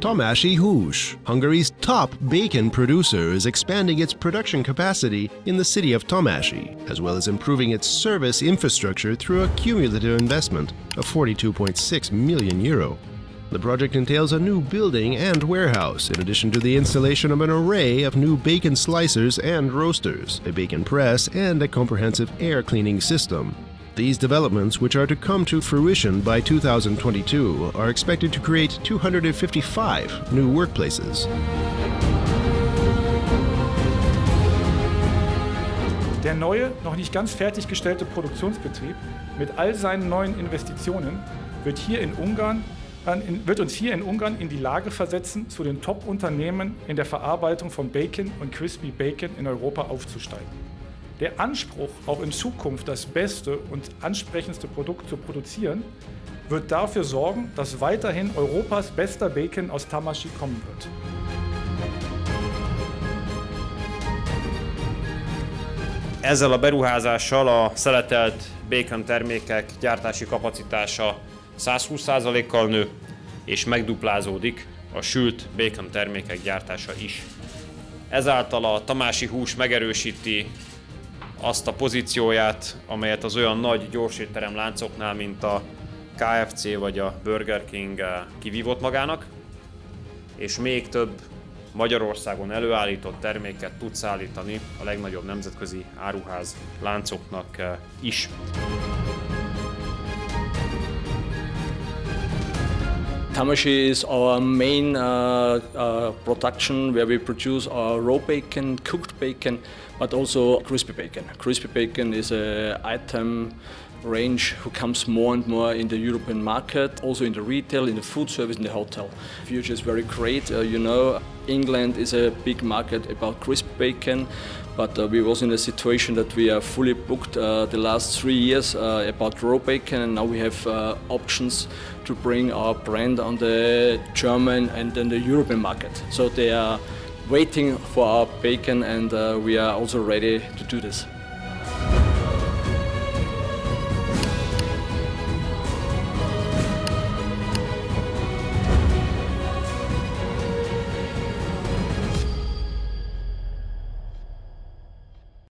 Tamási Hús, Hungary's top bacon producer, is expanding its production capacity in the city of Tamási, as well as improving its service infrastructure through a cumulative investment of €42.6 million. The project entails a new building and warehouse, in addition to the installation of an array of new bacon slicers and roasters, a bacon press, and a comprehensive air cleaning system. These developments, which are to come to fruition by 2022, are expected to create 255 new workplaces. Der neue, noch nicht ganz fertiggestellte Produktionsbetrieb mit all seinen neuen Investitionen wird uns hier in Ungarn in die Lage versetzen, zu den Top-Unternehmen in der Verarbeitung von Bacon und Crispy Bacon in Europa aufzusteigen. Der Anspruch, auch in Zukunft das beste und ansprechendste Produkt zu produzieren, wird dafür sorgen, dass weiterhin Europas bester Bacon aus Tamási kommen wird. Ezzel a beruházással a szeletelt bacon termékek gyártási kapacitása 120%-kal nő, és megduplázódik a sült bacon termékek gyártása is. Ezáltal a Tamási Hús megerősíti azt a pozícióját, amelyet az olyan nagy gyorsétterem láncoknál, mint a KFC vagy a Burger King kivívott magának, és még több Magyarországon előállított terméket tud szállítani a legnagyobb nemzetközi áruház láncoknak is. Tamási is our main production where we produce our raw bacon, cooked bacon, but also crispy bacon. Crispy bacon is an item range who comes more and more in the European market, also in the retail, in the food service, in the hotel. The future is very great. You know, England is a big market about crispy bacon, but we was in a situation that we are fully booked the last 3 years about raw bacon, and now we have options to bring our brand on the German and then the European market. So they are waiting for our bacon, and we are also ready to do this.